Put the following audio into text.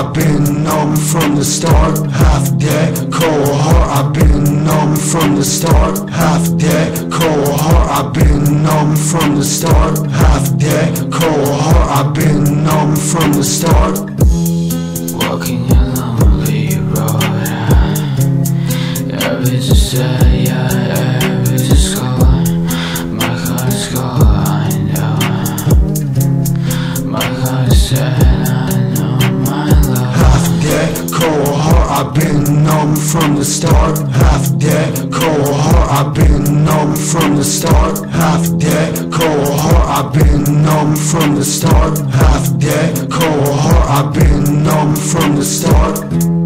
I've been numb from the start. Half dead, cold heart, I've been numb from the start. Half dead, cold heart, I've been numb from the start. Half dead, cold heart, I've been numb from the start. Walking a lonely road, every to say, yeah, every to score. My heart is going down. My heart is sad, I know my love. Half dead, cold heart, I've been numb from the start. Half dead, cold heart, I've been numb from the start. Half dead, cold heart, I've been numb from the start. Half dead, cold heart, I've been numb from the start.